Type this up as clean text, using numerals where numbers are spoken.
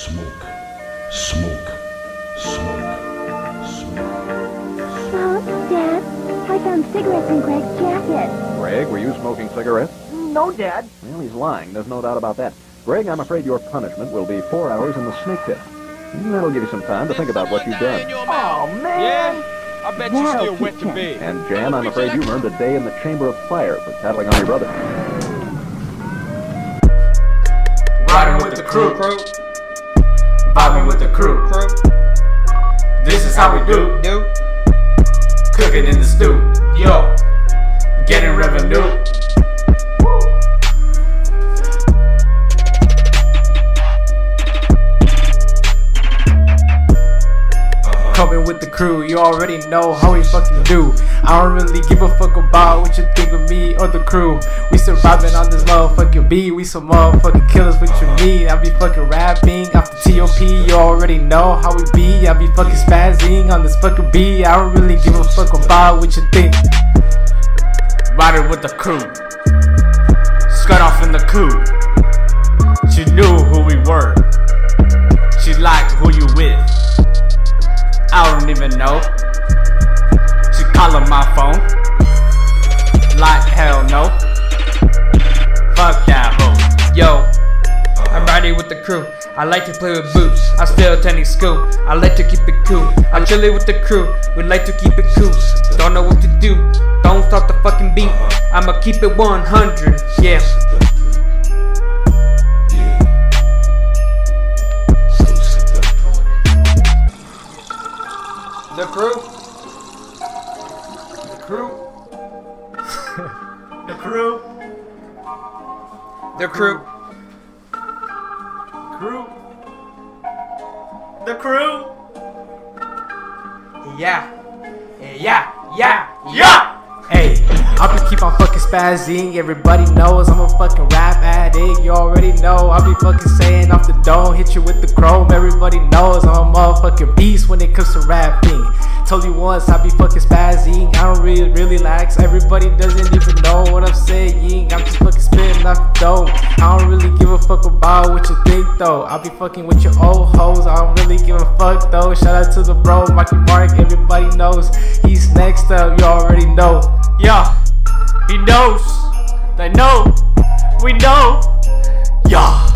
Smoke, smoke, smoke, smoke. Dad, I found cigarettes in Greg's jacket. Greg, were you smoking cigarettes? No, Dad. Well, he's lying. There's no doubt about that. Greg, I'm afraid your punishment will be 4 hours in the snake pit. That'll give you some time to think about what you've done. Oh, man. Yeah? I bet you still wet to bed. And Jan, I'm afraid you earned a day in the chamber of fire for tattling on your brother. Riding with the crew. Vibing with the crew. This is how we do. Cooking in the stew. Yo, getting revenue. Coming with the crew, you already know how we fucking do. I don't really give a fuck about what you think of me or the crew. We surviving on this motherfucking beat. We some motherfucking killers, what you need. I be fucking rapping off the TOP, you already know how we be. I be fucking spazzing on this fucking beat. I don't really give a fuck about what you think. Riding with the crew, skirt off in the coupe. She knew who we were, she liked who you with. I don't even know. She calling my phone, like hell no. Fuck that hoe. Yo, I'm riding with the crew. I like to play with boots. I still attending school. I like to keep it cool. I'm chilling with the crew. We like to keep it cool. Don't know what to do. Don't stop the fucking beat. I'ma keep it 100. Yeah. The crew. The crew. The crew. The crew. Crew. The crew. Yeah. Yeah. Yeah. Yeah. Hey, I'll be keep on fucking spazzing. Everybody knows I'm a fucking rap addict. You already know I'll be fucking saying off the dome. Hit you with the chrome. Everybody knows I'm a motherfucking beast when it comes to rapping. Told you once I be fucking spazzing. I don't really relax. Everybody doesn't even know what I'm saying. I'm just fucking spitting off the dome. I don't really give a fuck about what you think though. I'll be fucking with your old hoes. I don't really give a fuck though. Shout out to the bro, Mikey Mark. Everybody knows he's next up. You already know. Yeah, he knows. They know. We know. Yeah.